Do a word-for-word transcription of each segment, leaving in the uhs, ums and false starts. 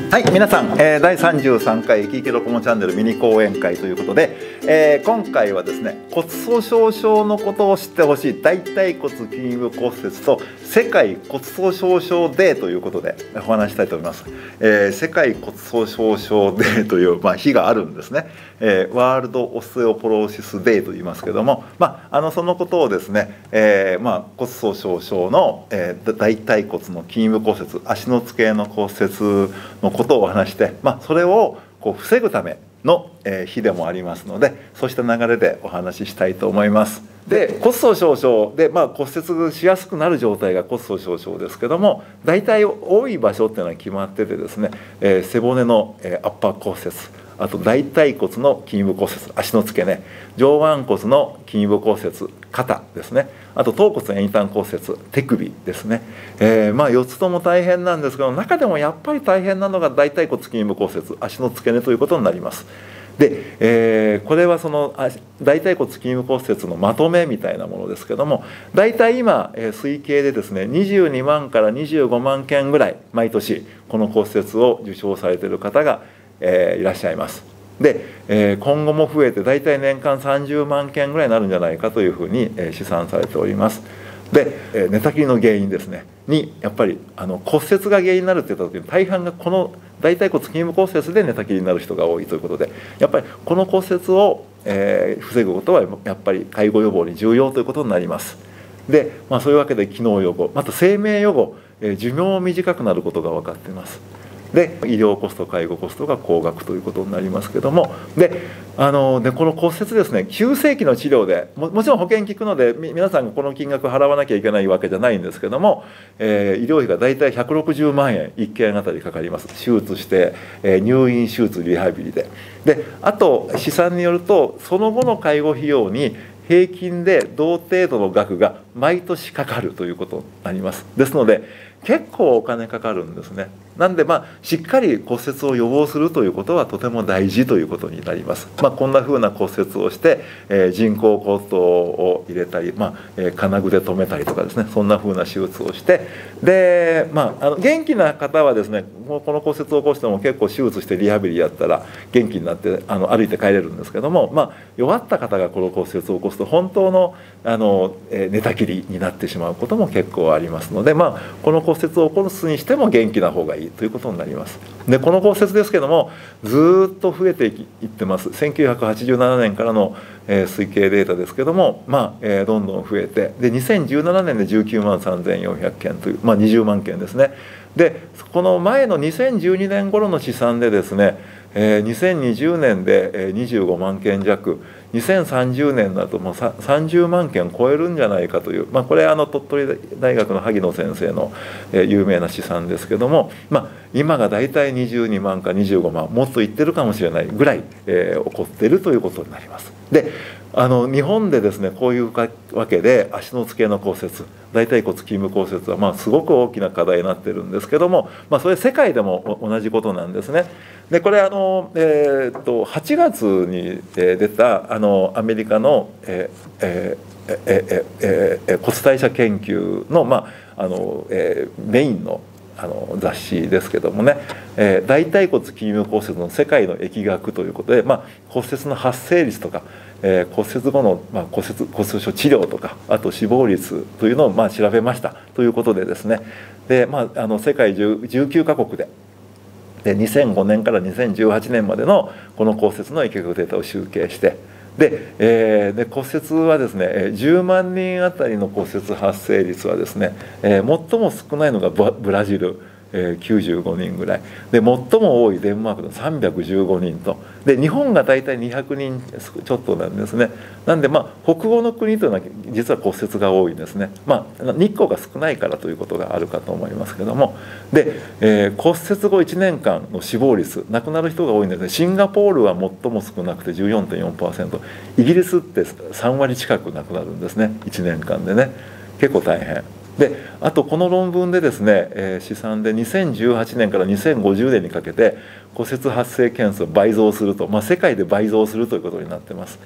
はい、皆さん、えー、だいさんじゅうさんかい生き生きロコモチャンネルミニ講演会ということで、えー、今回はですね、骨粗しょう症のことを知ってほしい大腿骨筋部骨折と世界骨粗しょう症デーということでお話したいと思います。えー、世界骨粗しょう症デーという、まあ、日があるんですね。えー、ワールドオステオポローシスデーと言いますけども、まあ、あのそのことをですね、えーまあ、骨粗しょう症の、えー、大腿骨の筋部骨折、足の付け根の骨折のことをお話して、まあ、それをこう防ぐための、えー、日でもありますので、そうした流れでお話ししたいと思います。で、骨粗しょう症で、まあ、骨折しやすくなる状態が骨粗しょう症ですけども、大体多い場所っていうのは決まっててですね、えー、背骨の、えー、圧迫骨折、あと大腿骨の筋部骨折、足の付け根、上腕骨の筋部骨折、肩ですね、あと頭骨遠端骨折、手首ですね、えー、まあよっつとも大変なんですけど、中でもやっぱり大変なのが大腿骨筋部骨折、足の付け根ということになります。で、えー、これはその大腿骨筋部骨折のまとめみたいなものですけども、大体今、えー、推計でですねにじゅうにまんからにじゅうごまんけんぐらい毎年この骨折を受傷されている方が、えー、いらっしゃいます。で、えー、今後も増えて大体年間さんじゅうまんけんぐらいになるんじゃないかというふうに、えー、試算されております。で、えー、寝たきりの原因ですねにやっぱりあの骨折が原因になるって言った時に大半がこの大腿骨筋部骨折で寝たきりになる人が多いということで、やっぱりこの骨折を、えー、防ぐことはやっぱり介護予防に重要ということになります。で、まあ、そういうわけで機能予後、また生命予後、えー、寿命も短くなることが分かっています。で、医療コスト介護コストが高額ということになりますけども、であのでこの骨折ですね、急性期の治療で も, もちろん保険効くので皆さんがこの金額払わなきゃいけないわけじゃないんですけども、えー、医療費が大体ひゃくろくじゅうまんえんいっけんあたりかかります。手術して、えー、入院手術リハビリでで、あと試算によるとその後の介護費用に平均で同程度の額が毎年かかるということになります。ですので結構お金かかるんですね。なんでまあしっかり骨折を予防するということはとても大事ということになります。まあ、こんなふうな骨折をして、えー、人工骨頭を入れたり、まあえー、金具で留めたりとかですね、そんなふうな手術をして、で、まあ、あの元気な方はですね、この骨折を起こしても結構手術してリハビリやったら元気になってあの歩いて帰れるんですけども、まあ、弱った方がこの骨折を起こすと本当のあの、えー、寝たきりになってしまうことも結構ありますので、まあ、この骨折を起こすにしても元気な方がいいということになります。でこの骨折ですけどもずっと増えていってます。せんきゅうひゃくはちじゅうななねんからの、えー、推計データですけども、まあえー、どんどん増えて、でにせんじゅうななねんでじゅうきゅうまんさんぜんよんひゃくけんという、まあ、にじゅうまんけんですね。でこの前のにせんじゅうにねん頃の試算でですね、えー、にせんにじゅうねんでにじゅうごまんけん弱、にせんさんじゅうねんだともうさんじゅうまんけん超えるんじゃないかという、まあ、これあの鳥取大学の萩野先生の有名な試算ですけども、まあ、今がだいたいにじゅうにまんかにじゅうごまん、もっといってるかもしれないぐらい、えー、起こっているということになります。であの日本でですねこういうわけで足の付け根の骨折、大腿骨筋部骨折はまあすごく大きな課題になってるんですけども、まあ、それ世界でも同じことなんですね。でこれあの、えー、っとはちがつに出たあのアメリカの、えーえーえーえー、骨代謝研究の、まああのえー、メインのあの雑誌ですけどもね、えー、大腿骨筋部骨折の世界の疫学ということで、まあ、骨折の発生率とか、えー、骨折後の、まあ、骨折骨粗しょう治療とか、あと死亡率というのをまあ調べましたということでですね、で、まあ、あの世界じゅうきゅうかこくででにせんごねんからにせんじゅうはちねんまでのこの骨折の疫学データを集計して、で、えー、で骨折はですねじゅうまんにんあたりの骨折発生率はですね、えー、最も少ないのがブラジル、えー、きゅうじゅうごにんぐらいで、最も多いデンマークのさんびゃくじゅうごにんと、で日本が大体にひゃくにんちょっとなんですね。なんでまあ北欧の国というのは実は骨折が多いんですね。まあ日光が少ないからということがあるかと思いますけども、で、えー、骨折後いちねんかんの死亡率、亡くなる人が多いんですね。シンガポールは最も少なくて じゅうよんてんよんパーセント、 イギリスってさんわり近く亡くなるんですね、いちねんかんでね。結構大変で、あとこの論文でですね、えー、試算でにせんじゅうはちねんからにせんごじゅうねんにかけて骨折発生件数を倍増すると、まあ、世界で倍増するということになってます。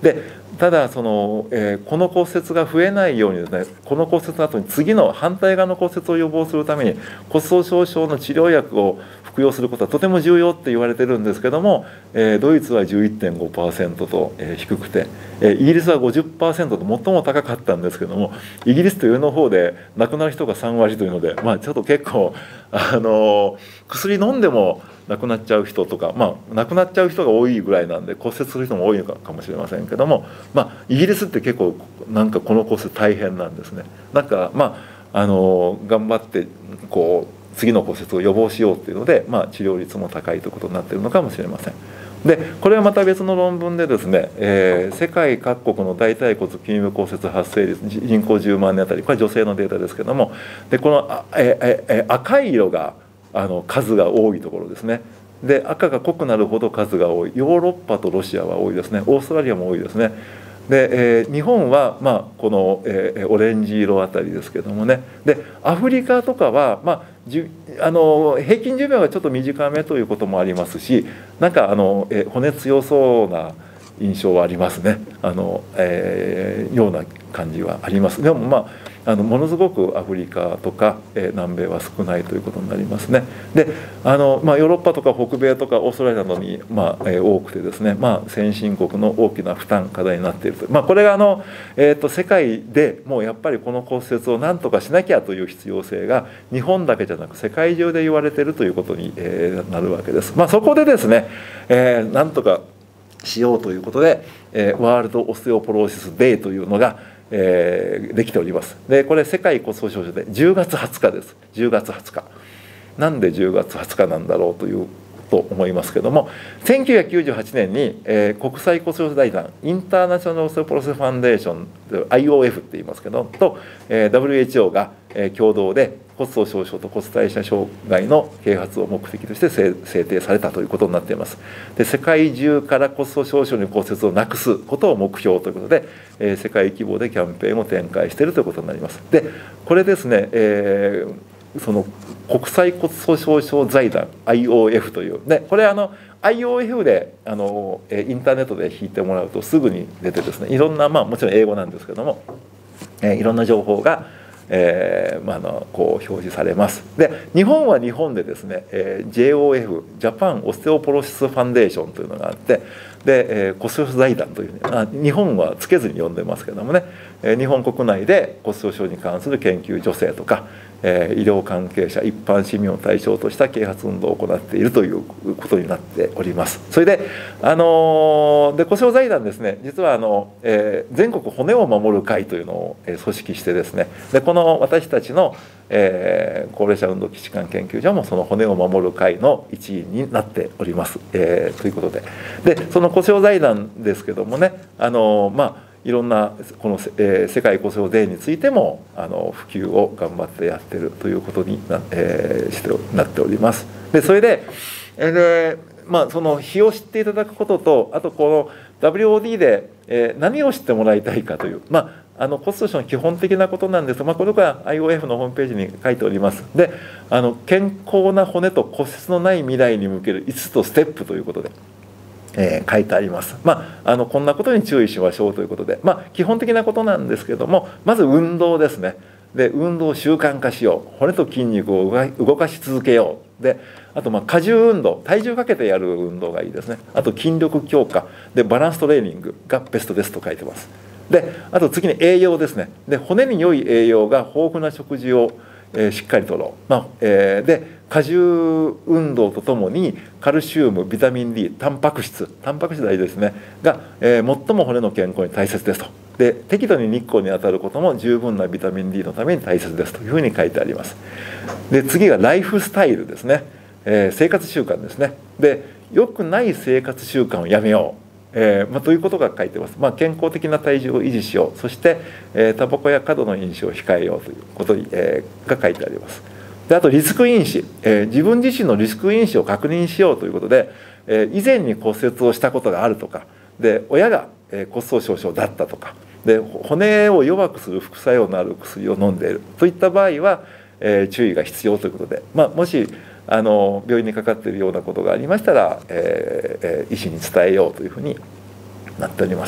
でただその、えー、この骨折が増えないようにですね、この骨折の後に次の反対側の骨折を予防するために骨粗しょう症の治療薬を服用することはとても重要って言われてるんですけども、えー、ドイツは じゅういってんごパーセント と、えー、低くて、えー、イギリスは ごじゅっパーセント と最も高かったんですけども、イギリスというの方で亡くなる人がさん割というので、まあ、ちょっと結構、あのー、薬飲んでも亡くなっちゃう人とか、まあ、亡くなっちゃう人が多いぐらいなんで骨折する人も多いのかかもしれませんけども、まあ、イギリスって結構なんかこの骨折大変なんですね。なんかまああの頑張ってこう次の骨折を予防しようっていうので、まあ、治療率も高いということになっているのかもしれません。でこれはまた別の論文でですね、えー、世界各国の大腿骨筋部骨折発生率人口じゅうまんにんあたり、これは女性のデータですけども、でこのあ、ええ赤い色があの数が多いところですね。で赤が濃くなるほど数が多い。ヨーロッパとロシアは多いですね。オーストラリアも多いですね。で、えー、日本は、まあ、この、えー、オレンジ色あたりですけどもね。でアフリカとかは、まあ、じあの平均寿命がちょっと短めということもありますし、なんかあの、えー、骨強そうな印象はありますね。あの、えー、ような感じはあります。でもまああのものすごくアフリカとか、えー、南米は少ないということになりますね。であの、まあ、ヨーロッパとか北米とかオーストラリアなどに、まあえー、多くてですね、まあ、先進国の大きな負担課題になっていると、まあ、これがあの、えー、と世界でもうやっぱりこの骨折を何とかしなきゃという必要性が日本だけじゃなく世界中で言われているということに、えー、なるわけです。まあ、そこでですね、えー、なんとかしようということで、えー、ワールドオステオポローシスデーというのがえー、できております。でこれ世界骨粗しょう症でじゅうがつはつかです。じゅうがつはつか。なんでじゅうがつはつかなんだろうというと思いますけども、せんきゅうひゃくきゅうじゅうはちねんに、えー、国際骨粗しょう症財団インターナショナルオステオポロシスファンデーション アイオーエフ って言いますけどと、えー、ダブリューエイチオー が、えー、共同で骨粗しょう症と骨代謝障害の啓発を目的として制定されたということになっています。で世界中から骨粗しょう症に骨折をなくすことを目標ということで、えー、世界規模でキャンペーンを展開しているということになります。でこれですね、えー、その国際骨粗しょう症財団 アイオーエフ というでこれあの アイオーエフ であのインターネットで引いてもらうとすぐに出てですね、いろんな、まあ、もちろん英語なんですけども、えー、いろんな情報がえーまあ、のこう表示されます。で日本は日本でですね、えー、ジェイオーエフ ジャパンオステオポロシスファンデーションというのがあって、で、えー、骨粗しょう症財団というふうに、あ、日本はつけずに呼んでますけどもね、えー、日本国内で骨粗しょう症に関する研究助成とか、えー、医療関係者一般市民を対象とした啓発運動を行っているということになっております。それで、あのー、で骨粗しょう財団ですね、実はあの、えー、全国骨を守る会というのを、えー、組織してですね、でこの私たちの、えー、高齢者運動基地間研究所もその骨を守る会の一員になっております、えー、ということで、でその骨粗しょう財団ですけどもね、あのー、まあいろんなこの、えー、世界骨粗しょうデーについてもあの普及を頑張ってやってるということに な,、えー、してなっております。でそれで、えーまあ、その日を知っていただくことと、あとこの ダブリューオーディー で、えー、何を知ってもらいたいかという、まあ、あの骨粗しょう症の基本的なことなんですが、まあ、これが アイオーエフ のホームページに書いております。であの健康な骨と骨折のない未来に向けるいつつのステップということで。えー、書いてあります。まあ、あのこんなことに注意しましょうということで、まあ、基本的なことなんですけども、まず運動ですね。で運動を習慣化しよう、骨と筋肉を動かし続けよう、であとまあ荷重運動、体重かけてやる運動がいいですね。あと筋力強化でバランストレーニングがベストですと書いてます。であと次に栄養ですね。で骨に良い栄養が豊富な食事をえー、しっかりとろう、まあえー、で荷重運動とともにカルシウム、ビタミン D、タンパク質タンパク質大事ですねが、えー、最も骨の健康に大切ですと。で適度に日光に当たることも十分なビタミン D のために大切ですというふうに書いてあります。で次がライフスタイルですね、えー、生活習慣ですね。で良くない生活習慣をやめよう、えーまあ、ということが書いてます。まあ、健康的な体重を維持しよう、そして、えー、タバコや過度の飲酒を控えようということに、えー、が書いてあります。であとリスク因子、えー、自分自身のリスク因子を確認しようということで、えー、以前に骨折をしたことがあるとかで親が、えー、骨粗しょう症だったとかで骨を弱くする副作用のある薬を飲んでいるといった場合は、えー、注意が必要ということで、まあ、もしあの病院にかかっているようなことがありましたら、えー、医師に伝えようというふうになっております。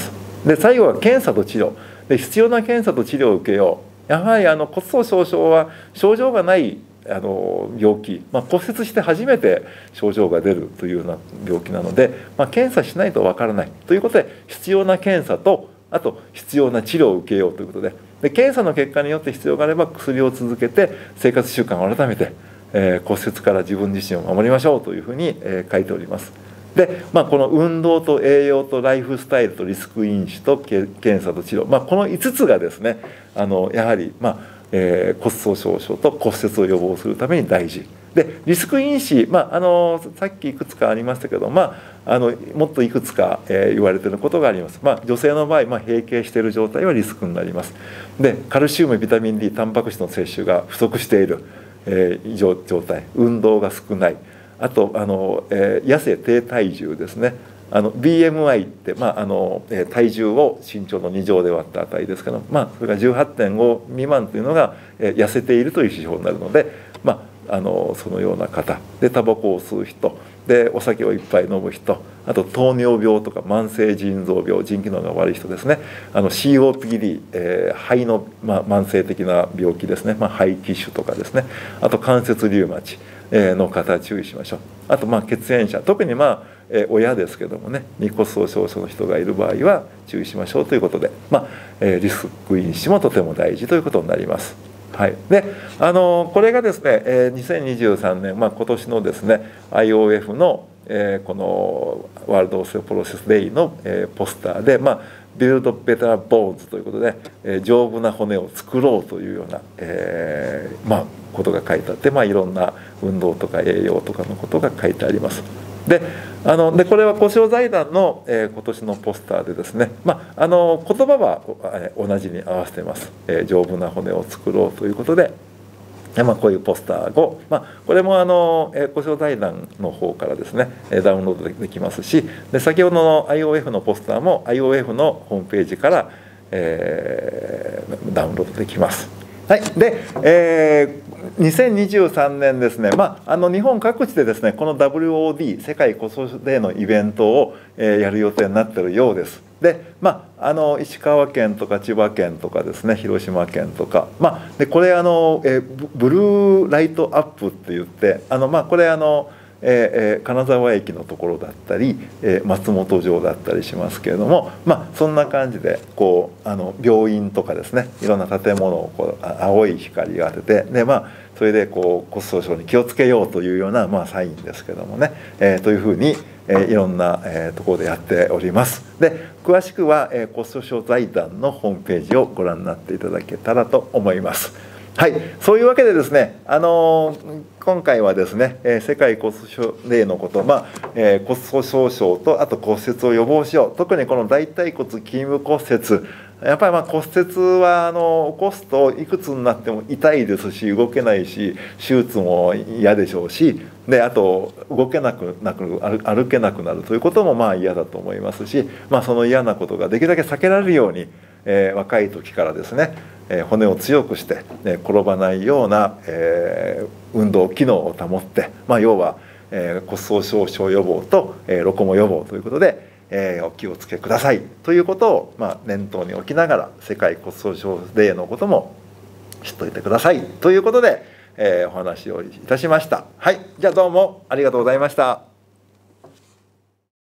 で最後は検査と治療で、必要な検査と治療を受けよう。やはりあの骨粗しょう症は症状がないあの病気、まあ、骨折して初めて症状が出るというような病気なので、まあ、検査しないとわからないということで、必要な検査とあと必要な治療を受けようということで、で検査の結果によって必要があれば薬を続けて生活習慣を改めて、えー、骨折から自分自身を守りましょうというふうに、えー、書いております。で、まあ、この運動と栄養とライフスタイルとリスク因子と検査と治療、まあ、このいつつがですね、あのやはり、まあえー、骨粗しょう症と骨折を予防するために大事で、リスク因子、まあ、あのさっきいくつかありましたけど、まあ、あのもっといくつか、えー、言われていることがあります。まあ、女性の場合、まあ、閉経している状態はリスクになります。でカルシウム、ビタミン D、タンパク質の摂取が不足している、えー、状態、運動が少ない、あとあの、えー、痩せ低体重ですね。あの ビーエムアイ って、まあ、あの体重を身長のに乗で割った値ですけど、まあ、それが じゅうはちてんご 未満というのが、えー、痩せているという指標になるので、まあ、あのそのような方で、タバコを吸う人で、お酒をいっぱい飲む人、あと糖尿病とか慢性腎臓病、腎機能が悪い人ですね、あの シーオーピーディー、えー、肺の、まあ、慢性的な病気ですね、まあ、肺気腫とかですね、あと関節リウマチの方注意しましょう。あとまあ血縁者、特にまあえ親ですけどもね、骨粗しょう症の人がいる場合は注意しましょうということで、まあえリスク因子もとても大事ということになります。はい、であのこれがですね、えにせんにじゅうさんねん、まあ、今年のですね アイオーエフ の、えー、このワールドオステオポロシスデイの、えー、ポスターで、まあ、ビルドベターボーンズということで、えー、丈夫な骨を作ろうというような、えー、まあことが書いてあって、まあ、いろんな運動とか栄養とかのことが書いてあります。であのでこれは故障財団の、えー、今年のポスターでですね、まあ、あの言葉は、えー、同じに合わせています、えー、丈夫な骨を作ろうということで、まあ、こういうポスターを、まあ、これもあの、えー、故障財団の方からですねダウンロードできますし、で先ほどの アイオーエフ のポスターも アイオーエフ のホームページから、えー、ダウンロードできます。はい、で、えー、にせんにじゅうさんねんですね、まあ、あの日本各地でですねこの ダブリューオーディー 世界骨粗しょうデーのイベントを、えー、やる予定になっているようです。で、まあ、あの石川県とか千葉県とかですね、広島県とか、まあ、でこれあの、えー、ブルーライトアップって言って、あの、まあ、これあのえー、金沢駅のところだったり、えー、松本城だったりしますけれども、まあ、そんな感じでこうあの病院とかですね、いろんな建物をこう青い光を当てて、で、まあ、それでこう骨粗しょうに気をつけようというような、まあ、サインですけどもね、えー、というふうに、えー、いろんな、えー、ところでやっております。で詳しくは、えー、骨粗しょう財団のホームページをご覧になっていただけたらと思います。はい、そういうわけでですね、あのー、今回はですね、えー、世界骨粗しょうデーのこと、まあえー、骨粗しょう症とあと骨折を予防しよう、特にこの大腿骨筋部骨折、やっぱりまあ骨折はあの起こすといくつになっても痛いですし、動けないし手術も嫌でしょうし、であと動けなくなく歩けなくなるということもまあ嫌だと思いますし、まあ、その嫌なことができるだけ避けられるように、えー、若い時からですね、えー、骨を強くして、ね、転ばないような、えー、運動機能を保って、まあ、要は、えー、骨粗しょう症予防と、えー、ロコモ予防ということで、えー、お気をつけくださいということを、まあ、念頭に置きながら世界骨粗しょうデーのことも知っておいてくださいということで、えー、お話をいたしました。はい、じゃあどうもありがとうございました。